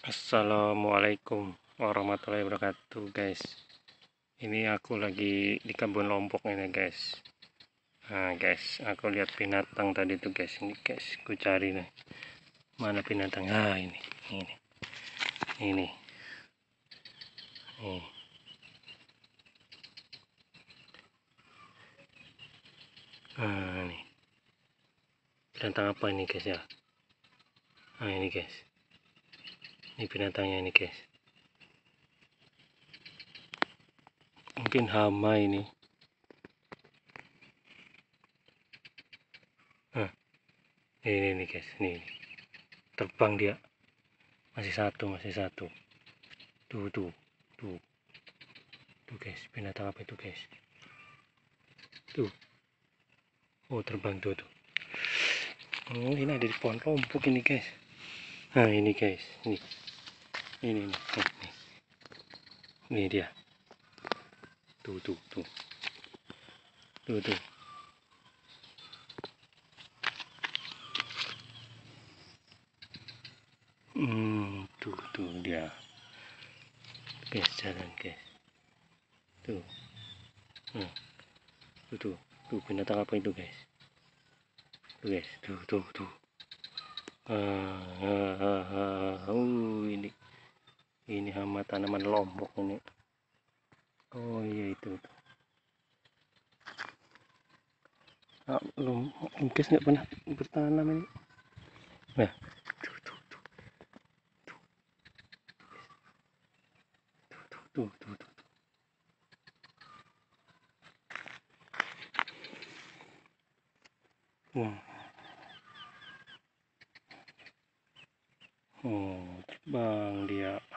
Assalamualaikum warahmatullahi wabarakatuh, guys. Ini aku lagi di kebun lombok ini, guys. Nah, guys, aku lihat binatang tadi tuh, guys. Ini, guys, aku cari nih. Mana binatang? Ah, ini. Ini. Ah, ini. Binatang apa ini, guys ya? Ah, ini, guys. Ini binatangnya ini, guys. Mungkin hama ini. Ah, ini guys. Ini. Terbang dia. Masih satu. Tuh. Tuh, guys. Binatang apa itu, guys? Tuh. Oh, terbang tuh. Oh, ini ada di pohon lombok ini, guys. Nah, ini, guys. Ini. Ini dia. Tuh. Tuh. Tuh dia. Guys, jalan, guys. Tuh. Tuh, binatang apa itu, guys? Tuh, guys. Tuh. Ini hama tanaman lombok ini. Oh iya itu. Belum, guys, nggak pernah bertanam ini. Nah, tuh. Wah. Oh, terbang dia.